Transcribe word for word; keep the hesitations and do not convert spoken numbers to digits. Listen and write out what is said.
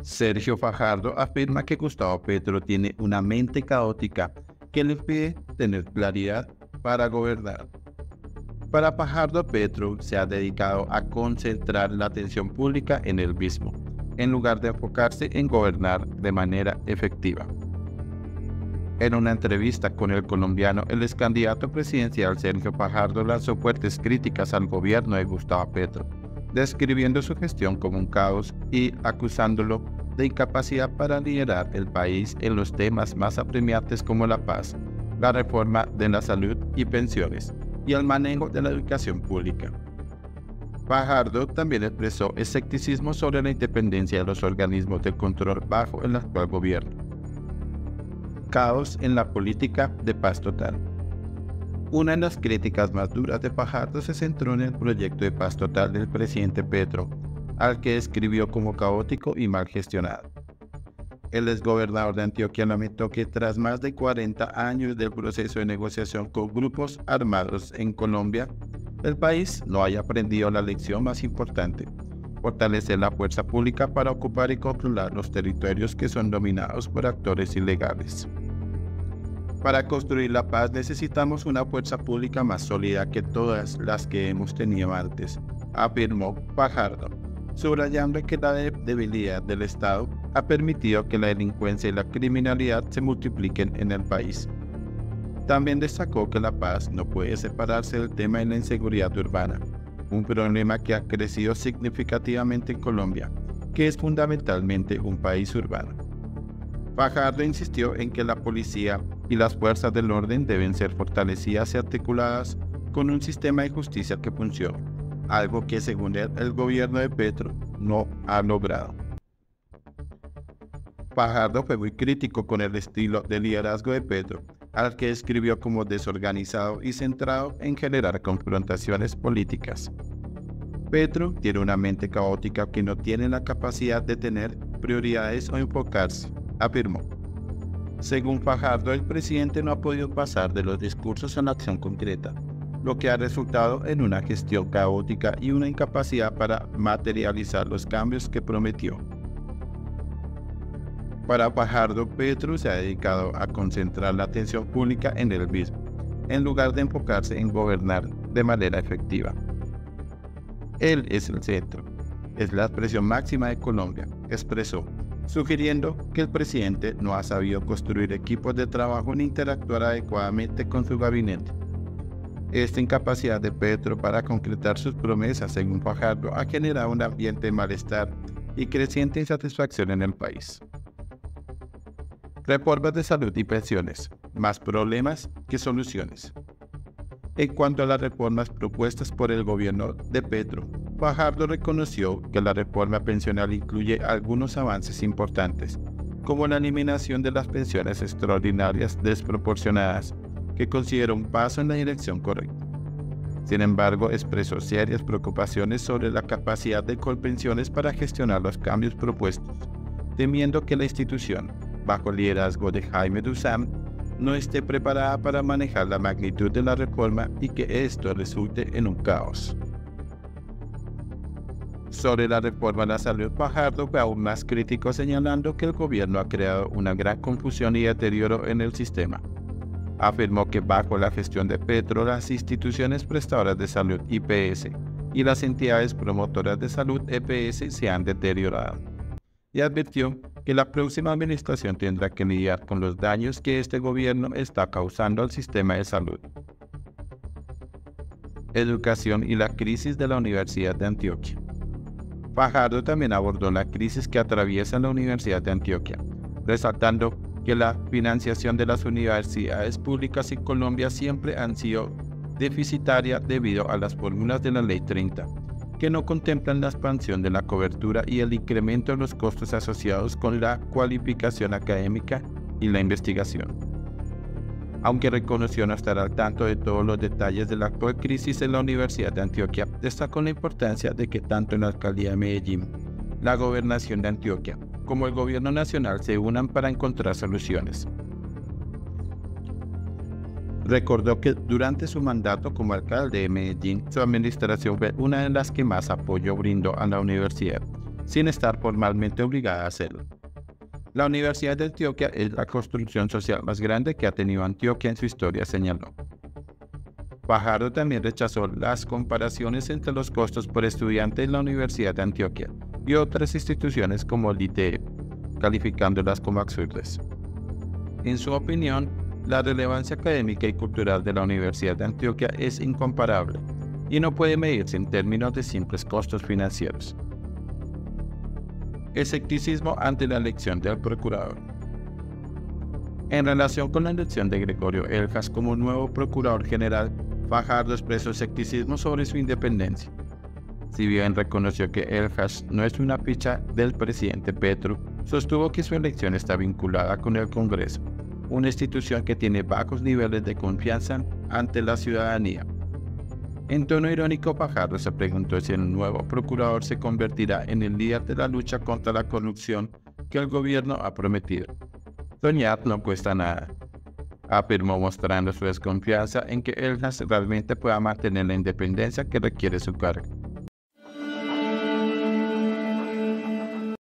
Sergio Fajardo afirma que Gustavo Petro tiene una mente caótica que le impide tener claridad para gobernar. Para Fajardo, Petro se ha dedicado a concentrar la atención pública en él mismo, en lugar de enfocarse en gobernar de manera efectiva. En una entrevista con El Colombiano, el ex candidato presidencial Sergio Fajardo lanzó fuertes críticas al gobierno de Gustavo Petro, describiendo su gestión como un caos y acusándolo de incapacidad para liderar el país en los temas más apremiantes como la paz, la reforma de la salud y pensiones, y el manejo de la educación pública. Fajardo también expresó escepticismo sobre la independencia de los organismos de control bajo el actual gobierno. Caos en la política de paz total. Una de las críticas más duras de Fajardo se centró en el proyecto de paz total del presidente Petro, al que describió como caótico y mal gestionado. El exgobernador de Antioquia lamentó que tras más de cuarenta años del proceso de negociación con grupos armados en Colombia, el país no haya aprendido la lección más importante: fortalecer la fuerza pública para ocupar y controlar los territorios que son dominados por actores ilegales. Para construir la paz necesitamos una fuerza pública más sólida que todas las que hemos tenido antes, afirmó Fajardo, subrayando que la debilidad del Estado ha permitido que la delincuencia y la criminalidad se multipliquen en el país. También destacó que la paz no puede separarse del tema de la inseguridad urbana, un problema que ha crecido significativamente en Colombia, que es fundamentalmente un país urbano. Fajardo insistió en que la policía y las fuerzas del orden deben ser fortalecidas y articuladas con un sistema de justicia que funcione, algo que según él el gobierno de Petro no ha logrado. Fajardo fue muy crítico con el estilo de liderazgo de Petro, al que describió como desorganizado y centrado en generar confrontaciones políticas. Petro tiene una mente caótica que no tiene la capacidad de tener prioridades o enfocarse, afirmó. Según Fajardo, el presidente no ha podido pasar de los discursos a la acción concreta, lo que ha resultado en una gestión caótica y una incapacidad para materializar los cambios que prometió. Para Fajardo, Petro se ha dedicado a concentrar la atención pública en él mismo, en lugar de enfocarse en gobernar de manera efectiva. Él es el centro, es la expresión máxima de Colombia, expresó, sugiriendo que el presidente no ha sabido construir equipos de trabajo ni interactuar adecuadamente con su gabinete. Esta incapacidad de Petro para concretar sus promesas, según Fajardo, ha generado un ambiente de malestar y creciente insatisfacción en el país. Reformas de salud y pensiones, más problemas que soluciones. En cuanto a las reformas propuestas por el gobierno de Petro, Fajardo reconoció que la reforma pensional incluye algunos avances importantes, como la eliminación de las pensiones extraordinarias desproporcionadas, que considera un paso en la dirección correcta. Sin embargo, expresó serias preocupaciones sobre la capacidad de Colpensiones para gestionar los cambios propuestos, temiendo que la institución, bajo el liderazgo de Jaime Duzán, no esté preparada para manejar la magnitud de la reforma y que esto resulte en un caos. Sobre la reforma de la salud, Fajardo fue aún más crítico, señalando que el gobierno ha creado una gran confusión y deterioro en el sistema. Afirmó que bajo la gestión de Petro, las instituciones prestadoras de salud I P S y las entidades promotoras de salud E P S se han deteriorado, y advirtió que la próxima administración tendrá que lidiar con los daños que este gobierno está causando al sistema de salud. Educación y la crisis de la Universidad de Antioquia. Fajardo también abordó la crisis que atraviesa la Universidad de Antioquia, resaltando que la financiación de las universidades públicas en Colombia siempre han sido deficitaria debido a las fórmulas de la Ley treinta, que no contemplan la expansión de la cobertura y el incremento de los costos asociados con la cualificación académica y la investigación. Aunque reconoció no estar al tanto de todos los detalles de la actual crisis en la Universidad de Antioquia, destacó la importancia de que tanto en la Alcaldía de Medellín, la Gobernación de Antioquia, como el Gobierno Nacional se unan para encontrar soluciones. Recordó que durante su mandato como alcalde de Medellín, su administración fue una de las que más apoyo brindó a la universidad sin estar formalmente obligada a hacerlo. La Universidad de Antioquia es la construcción social más grande que ha tenido Antioquia en su historia, señaló. Fajardo también rechazó las comparaciones entre los costos por estudiante en la Universidad de Antioquia y otras instituciones como el I T E, calificándolas como absurdas. En su opinión, la relevancia académica y cultural de la Universidad de Antioquia es incomparable y no puede medirse en términos de simples costos financieros. Escepticismo ante la elección del procurador. En relación con la elección de Gregorio Eljas como nuevo procurador general, Fajardo expresó escepticismo sobre su independencia. Si bien reconoció que Eljas no es una ficha del presidente Petro, sostuvo que su elección está vinculada con el Congreso, una institución que tiene bajos niveles de confianza ante la ciudadanía. En tono irónico, Fajardo se preguntó si el nuevo procurador se convertirá en el líder de la lucha contra la corrupción que el gobierno ha prometido. Soñar no cuesta nada, afirmó, mostrando su desconfianza en que Eljas realmente pueda mantener la independencia que requiere su cargo.